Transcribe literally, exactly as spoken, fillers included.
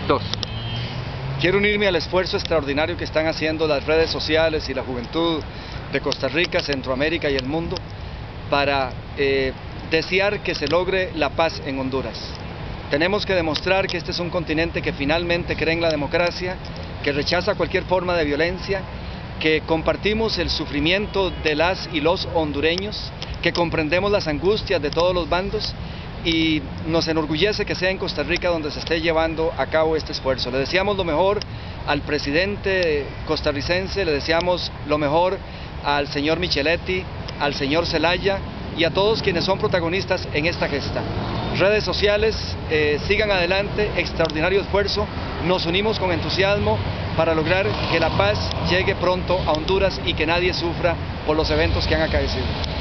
Dos. Quiero unirme al esfuerzo extraordinario que están haciendo las redes sociales y la juventud de Costa Rica, Centroamérica y el mundo para eh, desear que se logre la paz en Honduras. Tenemos que demostrar que este es un continente que finalmente cree en la democracia, que rechaza cualquier forma de violencia, que compartimos el sufrimiento de las y los hondureños, que comprendemos las angustias de todos los bandos y nos enorgullece que sea en Costa Rica donde se esté llevando a cabo este esfuerzo. Le deseamos lo mejor al presidente costarricense, le deseamos lo mejor al señor Micheletti, al señor Zelaya y a todos quienes son protagonistas en esta gesta. Redes sociales, eh, sigan adelante, extraordinario esfuerzo, nos unimos con entusiasmo para lograr que la paz llegue pronto a Honduras y que nadie sufra por los eventos que han acaecido.